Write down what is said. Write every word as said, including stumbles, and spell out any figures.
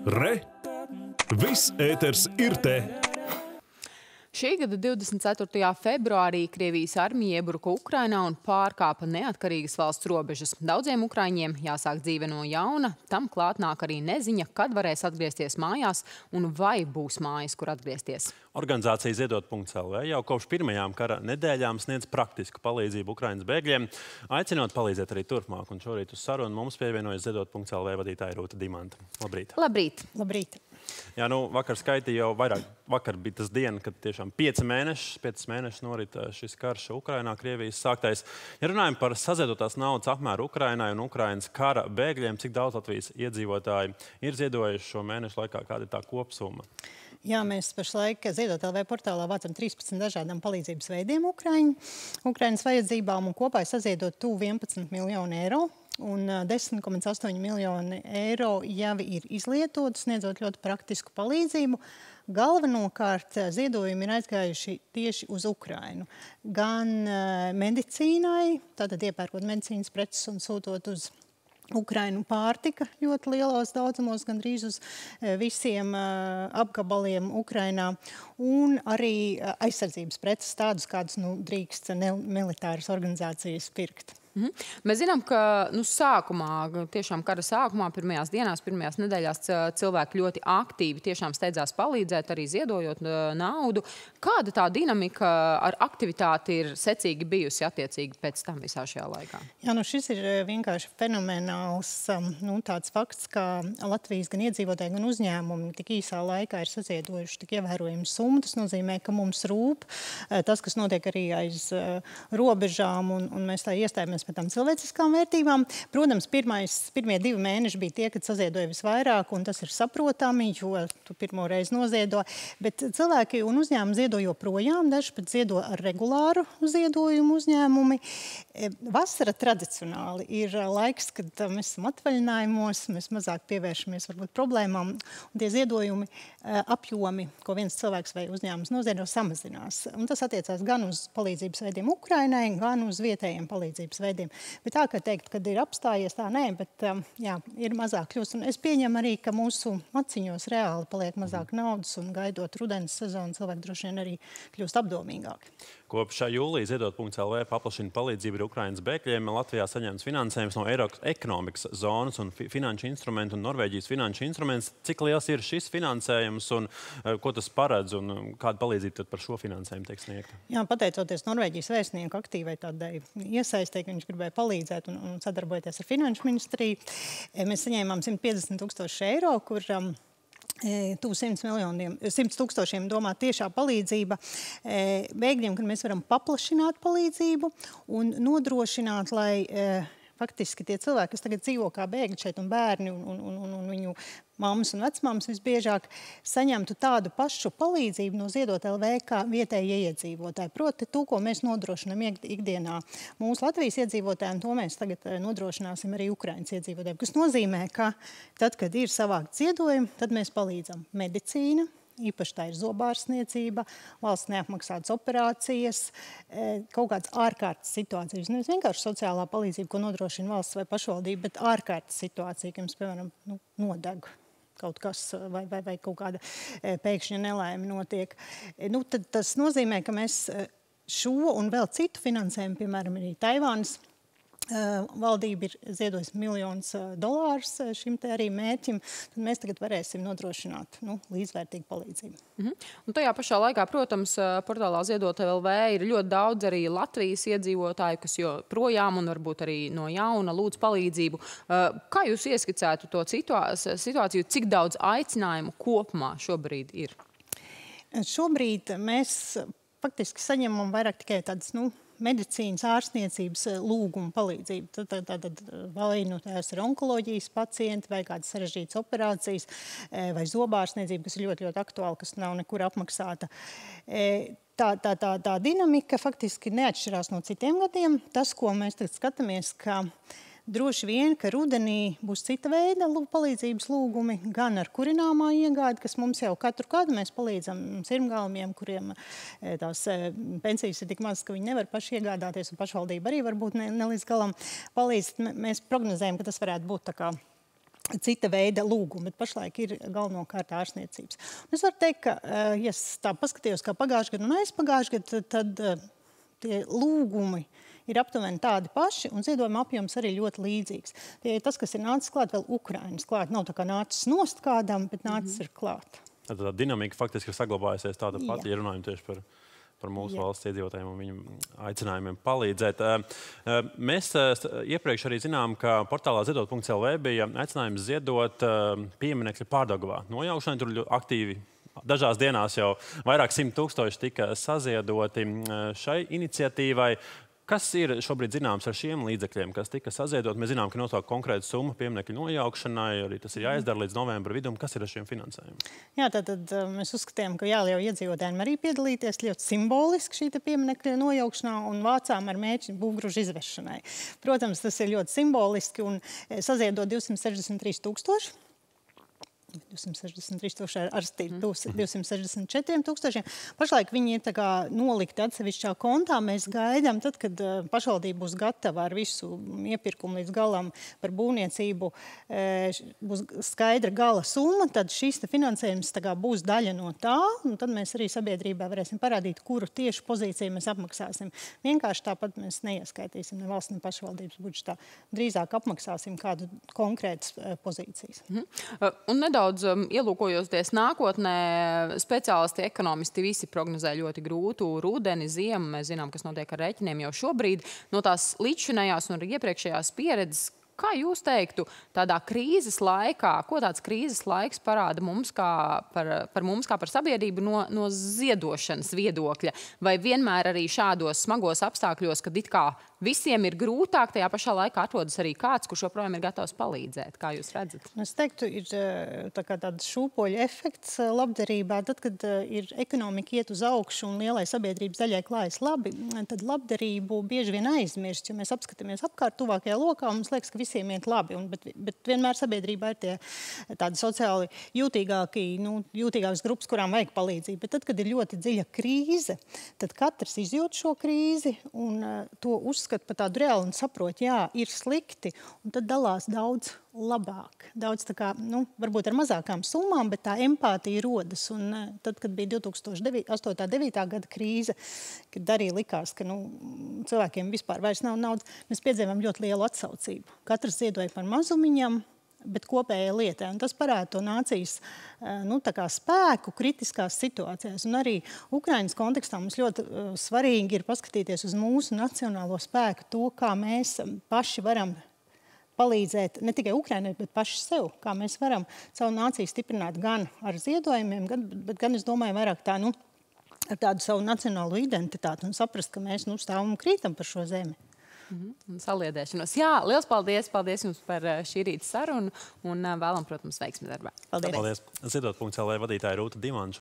Re! Viss ēters ir te! Šī gada divdesmit ceturtajā februārī Krievijas armija iebruka Ukrainā un pārkāpa neatkarīgas valsts robežas. Daudziem ukraiņiem jāsāk dzīve no jauna, tam klāt nāk arī neziņa, kad varēs atgriezties mājās un vai būs mājas, kur atgriezties. Organizācija Ziedot punkts L V jau kopš pirmajām kara nedēļām sniedz praktisku palīdzību Ukrainas bēgļiem, aicinot palīdzēt arī turpmāk. Un šorīt uz sarunu mums pievienojas Ziedot punkts L V vadītāja Rūta Dimanta. Labrīt! Labrīt! Labrīt! Jā, nu, vakar skaitīja jau vairāk. Vakar bija tas diena, kad tiešām pieci mēneši, piecas mēnešus norit šis karš Ukrainā, Krievijas sāktais. Ja runājam par saziedotās naudas apmēru Ukrainai un Ukrainas kara bēgļiem, cik daudz Latvijas iedzīvotāji ir ziedojuši šo mēnešu laikā, kāda ir tā kopsumma? Jā, mēs pašlaik Ziedot L V portālā vācam trīspadsmit dažādām palīdzības veidiem Ukraiņu, Ukrainas vajadzībām un kopā saziedot tuvu vienpadsmit miljonu eiro. Un desmit komats astoņi miljoni eiro jau ir izlietotas, sniedzot ļoti praktisku palīdzību. Galvenokārt ziedojumi ir aizgājuši tieši uz Ukrainu. Gan medicīnai, tātad iepērkot medicīnas preces un sūtot uz Ukrainu pārtika ļoti lielos daudzumos, gandrīz uz visiem apgabaliem Ukrainā. Un arī aizsardzības preces tādus, kādus nu, drīkst militāras organizācijas pirkt. Mhm. Mēs zinām, ka nu, sākumā, tiešām kara sākumā, pirmajās dienās, pirmajās nedēļās cilvēki ļoti aktīvi tiešām steidzās palīdzēt, arī ziedojot naudu. Kāda tā dinamika ar aktivitāti ir secīgi bijusi attiecīgi pēc tam visā šajā laikā? Jā, nu šis ir vienkārši fenomenāls nu, tāds fakts, ka Latvijas gan iedzīvotāji, gan uzņēmumi tik īsā laikā ir saziedojuši tik ievērojami summu. Tas nozīmē, ka mums rūp tas, kas notiek arī aiz robežām, un, un mēs tā iestājamies par tām cilvēciskām vērtībām. Protams, pirmais, pirmie divi mēneši bija tie, kad saziedoja visvairāk, un tas ir saprotami, jo tu pirmo reizi noziedo. Bet cilvēki un uzņēmumi ziedo joprojām, daži pat ziedo ar regulāru ziedojumu uzņēmumi. Vasara tradicionāli ir laiks, kad mēs esam atvaļinājumos, mēs mazāk pievēršamies varbūt problēmām, un tie ziedojumi apjomi, ko viens cilvēks vai uzņēmums noziedo, samazinās. Un tas attiecās gan uz palīdzības veidiem Ukrainai, gan uz vietējiem palīdzības veidiem. Bet tā, ka teikt, kad ir apstājies, tā nē, bet jā, ir mazāk kļūst. Un es pieņemu arī, ka mūsu maciņos reāli paliek mazāk naudas un gaidot rudens sezonu, cilvēki droši vien arī kļūst apdomīgāki. Kopš jūlija Ziedot punkts L V paplašina palīdzību Ukrainas bēgļiem. Latvijā saņemts finansējums no Eiropas ekonomikas zonas un finanšu instrumentu un Norvēģijas finanšu instruments. Cik liels ir šis finansējums un ko tas paredz un kāda palīdzība tad par šo finansējumu tiek sniegta? Jā, pateicoties Norvēģijas vēstnieku aktīvai tādai iesaistē, ka viņš gribēja palīdzēt un, un sadarbojoties ar finanšu ministriju, mēs saņēmām simt piecdesmit tūkstoši eiro, kur um, tuvu simts tūkstošiem domā tiešā palīdzība bēgļiem, kad mēs varam paplašināt palīdzību un nodrošināt, lai faktiski tie cilvēki, kas tagad dzīvo kā bēgļi šeit un bērni un, un, un, un viņu mammas un vecmāmas visbiežāk saņemtu tādu pašu palīdzību no Ziedot L V kā vietējie iedzīvotāji. Proti, to, ko mēs nodrošinām ikdienā mūsu Latvijas iedzīvotājiem, to mēs tagad nodrošināsim arī Ukrainas iedzīvotājiem. Kas nozīmē, ka tad, kad ir savākt ziedojumi, tad mēs palīdzam medicīna, īpaši tā ir zobārstniecība, valsts neapmaksātas operācijas, kaut kādas ārkārtas situācijas. Nevis vienkārši sociālā palīdzība, ko nodrošina valsts vai pašvaldība, bet ārkārtas situācija, ka jums, piemēram, nu, nodeg kaut kas vai, vai, vai kaut kāda pēkšņa nelaime notiek. Nu, tad tas nozīmē, ka mēs šo un vēl citu finansējumu, piemēram, arī Taivānas valdība ir ziedojusi miljonus dolārus šim te arī mērķim, tad mēs tagad varēsim nodrošināt nu, līdzvērtīgu palīdzību. Mhm. Un tajā pašā laikā, protams, portālā Ziedot L V ir ļoti daudz arī Latvijas iedzīvotāju, kas joprojām un varbūt arī no jauna lūdz palīdzību. Kā jūs ieskicētu to situāciju, cik daudz aicinājumu kopumā šobrīd ir? Šobrīd mēs faktiski saņemam vairāk tikai tādas, nu, medicīnas ārstniecības lūgumu palīdzību. Tad, tad, tad vai nu tās ir onkoloģijas pacienti, vai kādas sarežģītas operācijas, vai zobārstniecība, kas ir ļoti, ļoti aktuāla, kas nav nekur apmaksāta. Tā, tā, tā, tā dinamika faktiski neatšķirās no citiem gadiem. Tas, ko mēs tagad skatāmies, ka droši vien, ka rudenī būs cita veida palīdzības lūgumi, gan ar kurināmā iegādi, kas mums jau katru gadu mēs palīdzam sirmgalviem, kuriem tās pensijas ir tik mazas, ka viņi nevar paši iegādāties, un pašvaldība arī varbūt ne, ne līdz galam palīdz. Mēs prognozējam, ka tas varētu būt tā kā cita veida lūgumi, bet pašlaik ir galvenokārt ārstniecības. Un es varu teikt, ka, ja es tā paskatījos kā pagājušajā gadu un aizpagājušajā gadu, tad, tad tie lūgumi ir aptuveni tādi paši, un ziedojuma apjoms arī ļoti līdzīgs. Tie ir tas, kas ir nācis klāt, vēl Ukrainas klāt. Nav tā kā nācis nost kādam, bet nācis mm-hmm. ir klāt. Tā, tā dinamika faktiski ir saglabājusies tāda pati, ja runājam tieši par... par mūsu Jā. valsts iedzīvotājiem un viņu aicinājumiem palīdzēt. Mēs iepriekš arī zinām, ka portālā ziedot punkts L V bija aicinājums ziedot pieminekļa Pārdaugavā nojaukšanai. Tur aktīvi dažās dienās jau vairāk simt tūkstoši tika saziedoti šai iniciatīvai. Kas ir šobrīd zināms ar šiem līdzekļiem, kas tika saziedot? Mēs zinām, ka nosaukt konkrētu summu pieminekļu nojaukšanai, arī tas ir jāizdara līdz novembra vidum. Kas ir ar šiem finansējumiem? Jā, tad, tad mēs uzskatījām, ka jāļauj iedzīvotājiem arī piedalīties ļoti simboliski šī pieminekļa nojaukšanā un vācām ar mērķi būvgrūžu izvešanai. Protams, tas ir ļoti simboliski un saziedot divsimt sešdesmit trīs tūkstoši. divsimt sešdesmit trīs tūkstoši ar divsimt sešdesmit četriem tūkstošiem. Pašlaik viņi ir tā kā nolikti atsevišķā kontā. Mēs gaidām, tad, kad pašvaldība būs gatava ar visu iepirkumu līdz galam par būvniecību, būs skaidra gala summa, tad šīs finansējums tā kā būs daļa no tā, un tad mēs arī sabiedrībā varēsim parādīt, kuru tieši pozīciju mēs apmaksāsim. Vienkārši tāpat mēs neieskaitīsim ne valsts, ne pašvaldības budžetā. Drīzāk apmaksāsim kādu konkrētas pozīcijas. Mhm. Un nedaudz ielūkojoties nākotnē, speciālisti, ekonomisti visi prognozē ļoti grūtu rudeni, ziemu. Mēs zinām, kas notiek ar rēķiniem jau šobrīd. No tās līdzšinējās un arī iepriekšējās pieredzes, kā jūs teiktu, tādā krīzes laikā, ko tāds krīzes laiks parāda mums kā par, par mums kā par sabiedrību no, no ziedošanas viedokļa? Vai vienmēr arī šādos smagos apstākļos, kad it kā visiem ir grūtāk, tajā pašā laikā atrodas arī kāds, kurš joprojām ir gatavs palīdzēt? Kā jūs redzat? Es teiktu, ir tā kā tāds šūpoļu efekts labdarībā. Tad, kad ir ekonomika iet uz augšu un lielai sabiedrības daļai klājas labi, tad labdarību bieži vien aizmirst, jo mēs apskatāmies apkārt tuvākajā lokā un mums liekas, ka visiem iet labi, un, bet, bet vienmēr sabiedrībā ir tie tādi sociāli jūtīgāki, nu, jūtīgākas grupas, kurām vajag palīdzību. Bet tad, kad ir ļoti dziļa krīze, tad katrs izjūt šo krīzi un uh, to uzskata par tādu reālu un saprot, jā, ir slikti, un tad dalās daudz labāk. Daudz tā kā, nu, varbūt ar mazākām summām, bet tā empātija rodas. Un uh, tad, kad bija divi tūkstoši astoņi devītā gada krīze, kad arī likās, ka nu, cilvēkiem vispār vairs nav naudas, mēs piedzīvām ļoti lielu atsaucību. Katrs ziedoja par mazumiņam, bet kopējai lietai. Un tas parāda to nācijas nu, tā kā spēku kritiskās situācijās. Un arī Ukrainas kontekstā mums ļoti uh, svarīgi ir paskatīties uz mūsu nacionālo spēku, to, kā mēs paši varam palīdzēt ne tikai Ukrainai, bet paši sev, kā mēs varam savu nāciju stiprināt gan ar ziedojumiem, gan, bet gan, es domāju, vairāk tā, nu, ar tādu savu nacionālo identitāti un saprast, ka mēs nu, stāvam un krītam par šo zemi. Mm-hmm. Un saliedēšanos. Jā, liels paldies, paldies jums par šī rīta sarunu un vēlam, protams, veiksmi darbā. Paldies. Paldies. Ziedot punkts L V vadītāja Rūta Dimanša.